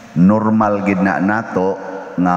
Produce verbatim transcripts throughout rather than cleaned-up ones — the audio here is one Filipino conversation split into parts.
normal gid na nato nga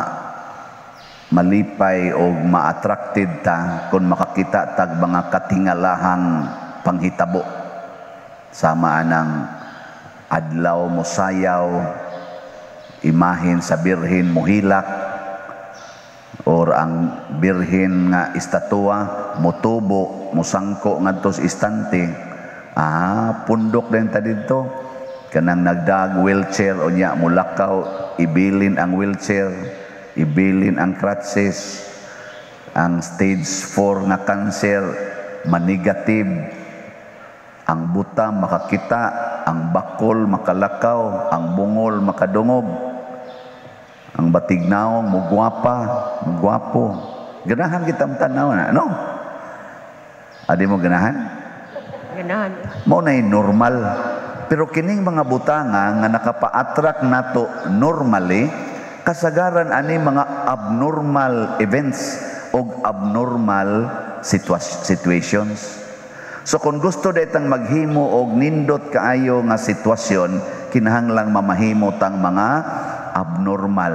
malipay o ma-attracted ta kung makakita tag mga katingalahang panghitabo sama anang adlaw mo sayaw, imahin sa birhen mohilak, or ang birhen nga istatwa motubo mosangko ngadto sa istante. Ah, pundok din ta didto kanang nagdag wheelchair o nya mulakaw, ibilin ang wheelchair, ibilin ang crutches, ang stage four nga cancer manigative, ang buta makakita, ang bakol makalakaw, ang bungol makadungob, ang batignaong mugwapa, mugwapo. Ganahan kitang tanaw na, no? Adi mo ganahan? Ganahan. Mo na normal. Pero kining mga butanga nga nakapa-attract nato normally, kasagaran ani mga abnormal events o abnormal situations. So kung gusto datang maghimo og nindot kaayo nga sitwasyon, kinahanglang mamahimo tang mga abnormal.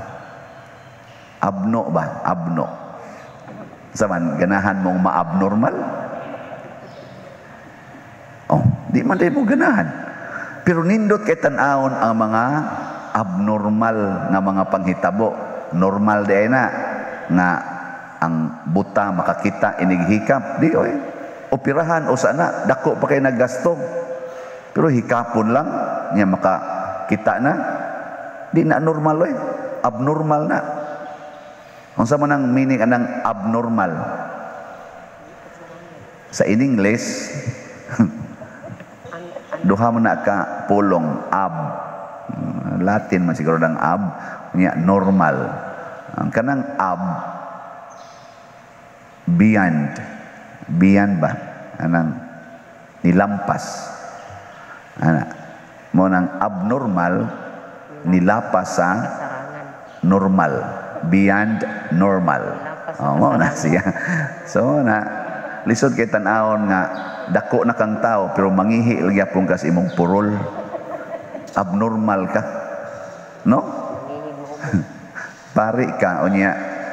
Abno ba? Abno. Saman ganahan mong ma-abnormal? Oh, di man day mo ganahan. Pero nindot kay tan-awon ang mga abnormal nga mga panghitabo. Normal day na nga ang buta makakita inighikap. Di oy. Operahan o sana dako pa kay naggasto. Pero hikapon lang niya makakita na. Di na normal oy. Abnormal na. Unsa man ang meaning anang abnormal? Sa in English duha mo na ka pulong ab. Latin man siguro ng ab niya normal. Ang kanang ab beyond beyond ba anang nilampas ana mo nang abnormal nilapas sa normal, beyond normal. Oh, mo na siya. So na lisod kay tan-awon nga dako na kang tao pero mangihi gyapon ka sa imong purol. Abnormal ka, no? Pari ka unya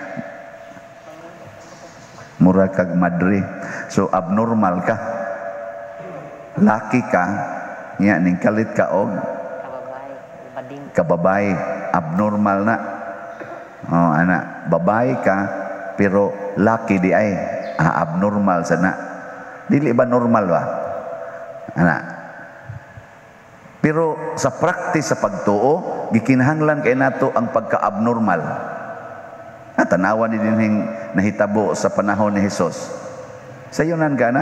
mura kag madre. So abnormal ka, laki ka nya ning kalit ka og kababay, abnormal na. Oh ana, babay ka pero laki di ay ah, abnormal sana. Dili ba normal ba? Ana. Pero sa practice sa pagtuo, gikinahanglan kay nato ang pagka-abnormal. At tanawan ni dinhing nahitabo sa panahon ni Hesus. Sayunan gana,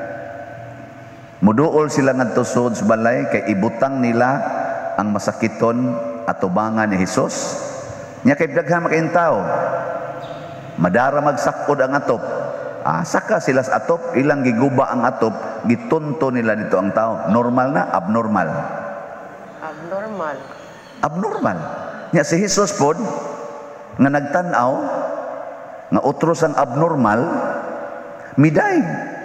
muduol sila ngadto sud sa balay kay ibutang nila ang masakiton at tubangan ni Hesus. Nya kay daghan makain tao. Madara magsakod ang atop. Ah, saka sila sa atop, ilang giguba ang atop, gitunto nila dito ang tao. Normal na, abnormal. Abnormal. Abnormal. Nya si Hesus pod nga nagtan-aw nga utros ang abnormal miday.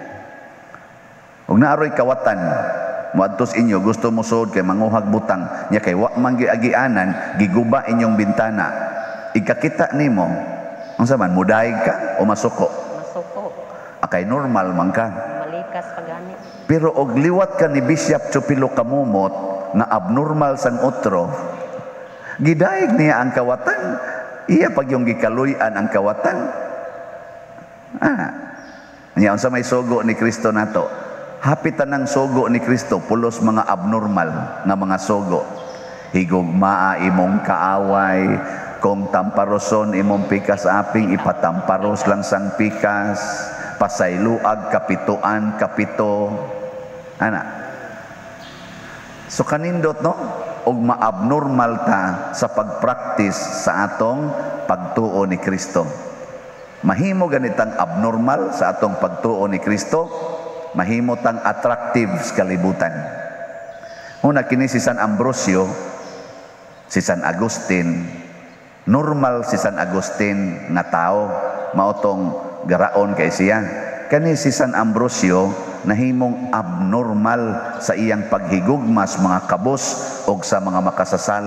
Ug naaroy kawatan moadtos inyo gusto mo sud kay manguhag butang nya kay wa man giagianan giguba inyong bintana. Ikakita nimo unsa man mudaig ka o masuko? Masuko. Akay normal man ka. Malikas pagani. Pero og liwat ka ni Bishop Chupilo Kamumot nga abnormal sang utro, gidaig niya ang kawatan. Iya pag yung gikaluyan ang kawatan. Ah. Nya unsa may sugo ni Kristo nato? Hapitan ng sugo ni Kristo pulos mga abnormal nga mga sugo. Higugmaa imong kaaway, kung tamparoson imong pikas aping ipatamparos lang sang pikas, pasayluag kapituan kapito. Ana. So kanindot no? Og ma-abnormal ta sa pagpractice sa atong pagtuo ni Kristo. Mahimo ganitang abnormal sa atong pagtuo ni Kristo, mahimo tang attractive sa kalibutan. Una kini si San Ambrosio, si San Agustin, normal si San Agustin nga tao, maotong garaon kay siya. Kani si San Ambrosio nahimong abnormal sa iyang paghigugmas mga kabos o sa mga makasasala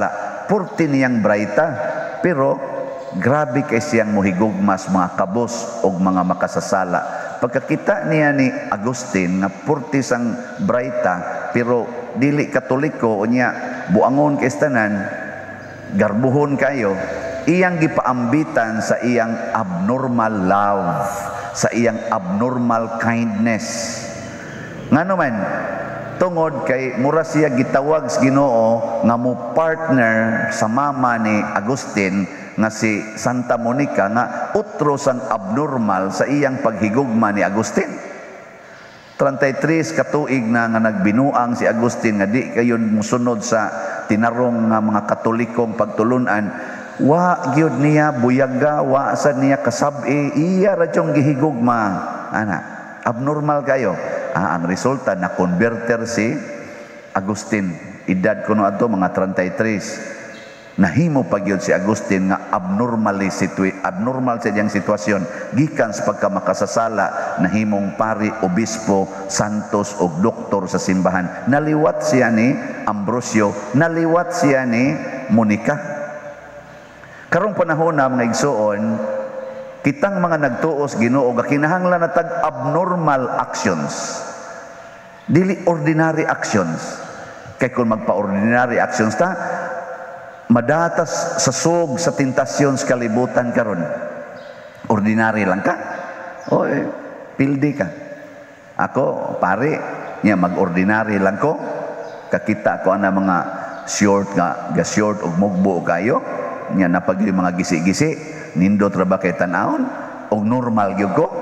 purti niyang brayta, pero grabe kay siyang mohigugmas mga kabos o mga makasasala. Pagkakita niya ni Agustin na purti sang brayta, pero dili katoliko o niya buangon kay tanan, garbuhon kayo, iyang gipaambitan sa iyang abnormal love, sa iyang abnormal kindness. Ngano man, tungod kay mura siya gitawag sa Ginoo nga mo partner sa mama ni Agustin nga si Santa Monica nga utro sang abnormal sa iyang paghigugma ni Agustin. thirty-three katuig na nga nagbinuang si Agustin nga di kayon musunod sa tinarong nga mga katolikong pagtulunan. Wa gyud niya buyaga, wa sad niya kasabi, iya ra tiyong gihigugma. Ana, abnormal kayo. Ah, ang resulta na converter si Agustin. Edad kuno ato mga thirty-three. Nahimo pa gyud si Agustin nga abnormally situ- abnormal sa diyang sitwasyon gikan sa pagkamakasasala, nahimong pari, obispo, santos o doktor sa simbahan. Naliwat siya ni Ambrosio, naliwat siya ni Monica. Karong panahon na mga igsoon, kitang mga nagtuos Ginoo nga kinahanglan na tag abnormal actions, dili ordinary actions. Kay kung magpa-ordinary actions ta, madatas sa sug sa tentasyon sa kalibutan karon. Ordinary lang ka, oy pildi ka. Ako pare nya mag-ordinary lang ko, kakita ko ana mga short nga ga short og mugbo kayo nya napag yung mga gisi-gisi, nindot ra ba kay tan-awon og normal gyud ko.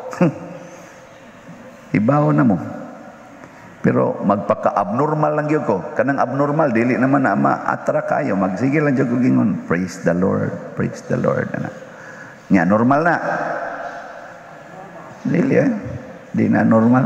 Ibaw na mo. Pero magpaka-abnormal lang gyud ko. Kanang abnormal dili naman na ma-attract kayo. Magsige lang gyud ko gingon, praise the Lord, praise the Lord. Ana. Nya normal na. Dili eh. Di na normal.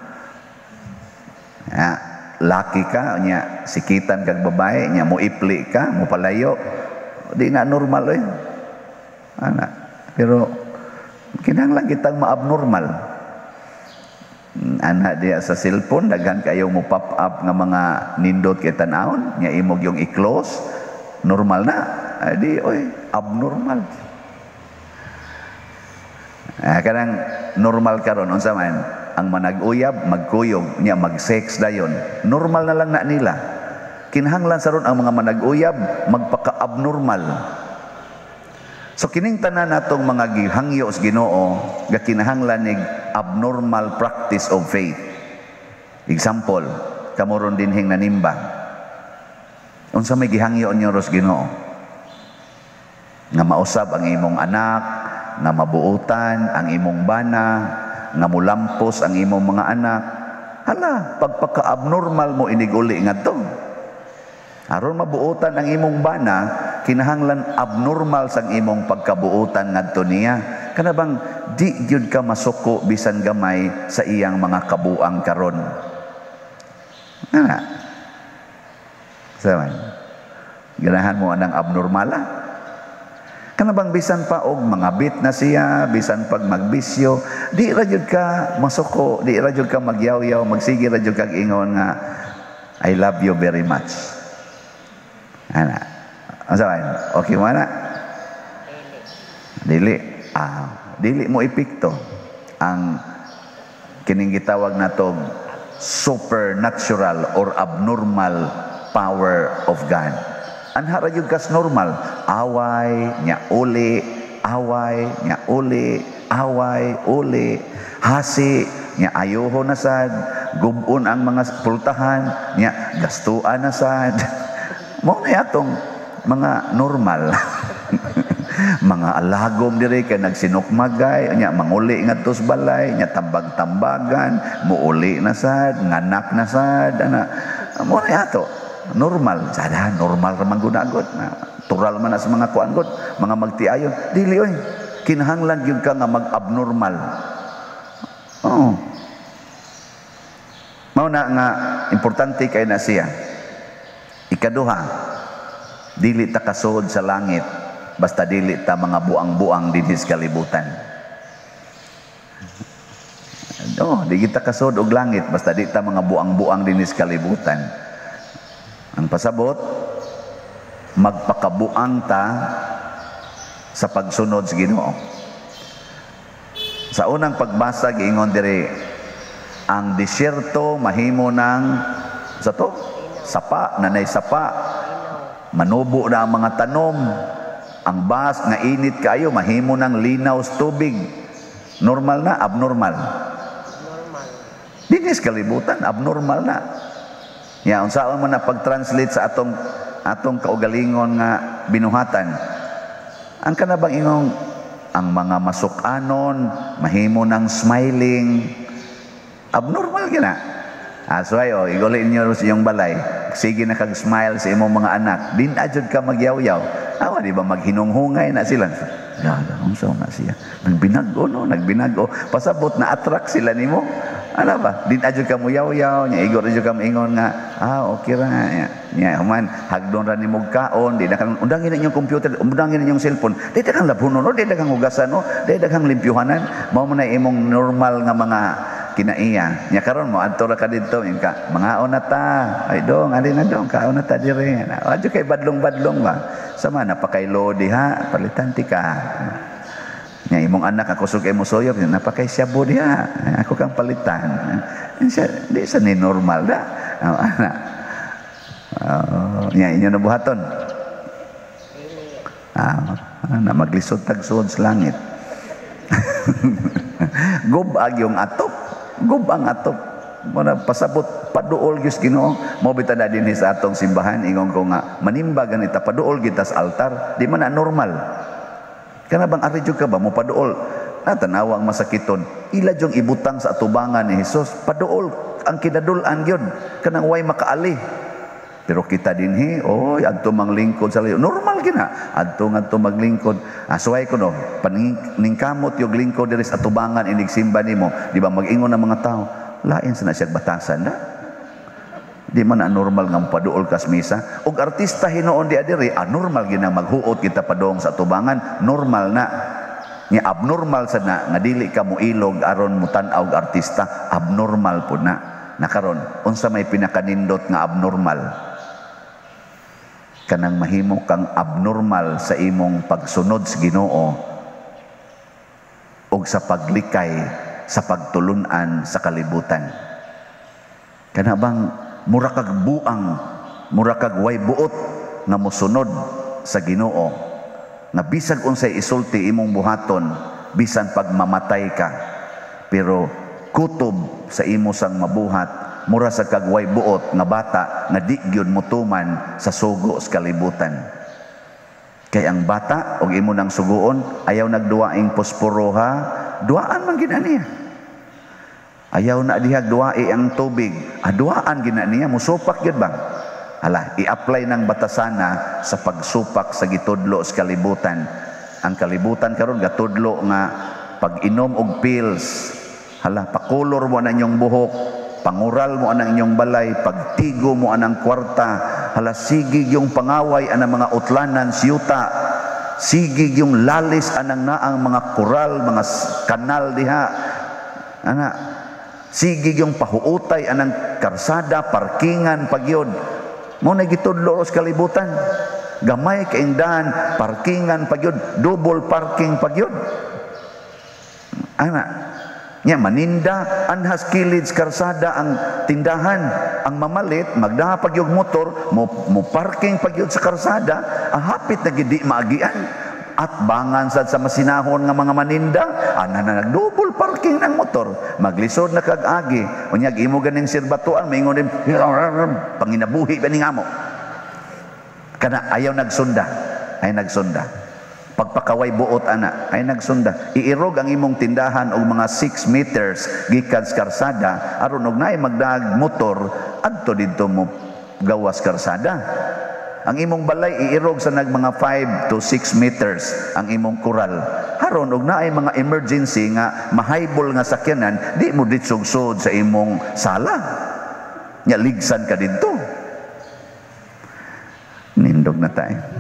Ya, laki ka nya sikitan kag babae nya mo ipli ka, mo palayo. Di na normal eh. Ana. Pero kinahanglan kitang ma-abnormal. Anak dia sa cellphone daghan kayo mo pop up nga mga nindot kay tan-awon nya imog yung i-close, normal na. Adi oy abnormal. Ah, kanang normal karon unsa man ang manag-uyab magkuyog nya mag-sex dayon, normal na lang na nila. Kinahanglan sa ron ang mga manag-uyab magpaka-abnormal. So kining tanan natong mga gihangyo sa Ginoo nga kinahanglan nig abnormal practice of faith. Example, kamoron dinhing nanimba. Unsa may gihangyo niyo sa Ginoo? Nga mausab ang imong anak, nga mabuutan ang imong bana, nga mulampos ang imong mga anak. Hala, pagpaka-abnormal mo iniguli ngadto. Aron mabuutan ang imong bana, kinahanglan abnormal sang imong pagkabuutan ngadto niya. Kana bang di gyud ka masuko bisan gamay sa iyang mga kabuang karon. Ana. Saman. Ganahan mo anang abnormala. Kana bang bisan pa og mangabit na siya, bisan pag magbisyo, di ra gyud ka masuko, di ra gyud ka magyaw-yaw, magsige ra gyud kag ingon nga I love you very much. Ana. Asa man? Okay mo na? Dili. Ah, dili mo ipikto ang kining gitawag natong supernatural or abnormal power of God. Anha ra gyud kas normal, away nya uli, away nya uli, away uli, hasi nya ayuho na sad, gubon ang mga pultahan nya gastuan na sad. Mao na atong mga normal. Mga alagom diri kay nagsinukmagay nya manguli ngadto sa balay nya tambag-tambagan muuli na sad nganak na sad ana mo na ato normal sada normal ra man gud na tural man na sa mga kuan gud mga magtiayon dili oy kinahanglan gyud ka nga mag-abnormal. Oh, mao na nga importante kay na siya. Ikaduha, dili ta kasud sa langit basta dili ta mga buang-buang dinhi sa kalibutan. Oh, di kita kasud og langit basta di ta mga buang-buang dinhi sa kalibutan. Ang pasabot, magpakabuang ta sa pagsunod sa Ginoo. Sa unang pagbasa giingon diri, ang disyerto mahimo ng sa to sapa, nanay sapa, manubo na ang mga tanom. Ang bas nga init kayo mahimo ng linaw sa tubig. Normal na, abnormal. Normal. Dinis kalibutan, abnormal na. Ya, unsaon mo na pag-translate sa atong atong kaugalingon nga binuhatan. Ang kanabang ingong ang mga masukanon mahimo ng smiling, abnormal gina. Ah, so ayo, igulin niyo sa iyong balay. Sige na kag-smile sa imong mga anak. Din adjud ka magyaw-yaw. Awa, di ba maghinunghungay na sila? Yala, ang so na siya. Nagbinago, no? Nagbinago. Pasabot na attract sila nimo. Ano ba? Din adjud ka mo yaw-yaw. Nya, igor adjud ka ingon nga, ah, okay ra nga. Nya, nya human, hagdon ra nimo kaon. Di na kang, undangin na inyong computer, undangin na inyong cellphone. Di na kang labunon, no? Di na kang hugasan, no? Di na kang limpyuhanan. Mao mo na imong normal nga mga kinaiya. Nya karon mo adto ra ka didto inka mga na ta. Ay dong, ali na dong kaon na ta dire. Adyo kay badlong-badlong ba. Sama na pakaylo diha, palitan ti ka. Nya imong anak ako sugay mo soyop, napakay syabo diha. Ako kang palitan. Siya, di sa ni normal da. Oh, ana. Oh, nya inyo nabuhaton. Ah, na maglisod tagsuod sa langit. Gubag yung atop. Gubang atop. Muna pasabot paduol gyud Ginoo. Mao bitaw na dinhi sa atong simbahan ingon ko nga manimba ganita paduol kita sa altar. Di man na normal. Kana bang ari jud ka ba mo paduol? Na tanawa ang masakiton. Ila jung ibutang sa atubangan ni Hesus. Paduol ang kinadul-an gyud kanang way makaali. Pero kita dinhi, oy, adto manglingkod sa layo. Normal gina. Adto ngadto maglingkod. Asuway ko no, paningkamot yung lingkod diri sa atubangan inig simba nimo. Di ba mag-ingon ng mga tao, lain sa na siya batasan na. Di man na normal nga paduol kas misa. Og artista hinoon di adiri, ah, normal gina maghuot kita padong sa atubangan, normal na. Nga abnormal sa na, nga dili ka mo ilog aron mo tan-aw og artista, abnormal po na. Nakaron, unsa may pinakanindot nga abnormal? Kanang mahimo kang abnormal sa imong pagsunod sa Ginoo ug sa paglikay sa pagtulunan sa kalibutan. Kana bang mura kag buang, mura kag way buot nga mosunod sa Ginoo, nga bisag unsay isulti imong buhaton, bisan pagmamatay ka, pero kutob sa imo sang mabuhat, mura sa kagway buot nga bata nga di gyud mutuman sa sugo sa kalibutan. Kay ang bata og imo nang suguon ayaw nagduwaing posporo ha, duaan man gid niya. Ayaw na diha duwai ang tubig, aduaan gid niya, musupak gyud bang. Hala, i-apply ng batasana sa pagsupak sa gitudlo sa kalibutan. Ang kalibutan karon gatudlo nga pag-inom og pills. Hala, pakulor mo na inyong buhok, pangural mo anang inyong balay, pagtigo mo anang kwarta, hala sigig yung pangaway anang mga utlanan, siyuta, sigig yung lalis anang naang mga koral, mga kanal diha, ana, sigig yung pahuutay anang karsada, parkingan, pagyod, mo na gitudlo sa kalibutan, gamay kaingdahan, parkingan, pagyod, double parking, pagyod, ana, nya maninda anhas kilid karsada ang tindahan, ang mamalit magdaha pagyog motor mo, mo parking pagyod sa karsada, ahapit na gidi maagian at bangan sad sa masinahon nga mga maninda ana na nag-double parking ng motor, maglisod na kag-agi unyag imo ganing sirbatuan maingon din panginabuhi ba ning amo kana ayaw nagsunda ay nagsunda pagpakaway buot ana ay nagsunda, iirog ang imong tindahan og mga six meters gikan sa karsada aron og naay magdag motor adto didto mo gawas karsada. Ang imong balay iirog sa nag mga five to six meters ang imong kural aron og naay mga emergency nga mahaybol nga sakyanan di mo ditsug-sud sa imong sala nya ligsan ka didto. Nindog na tayo.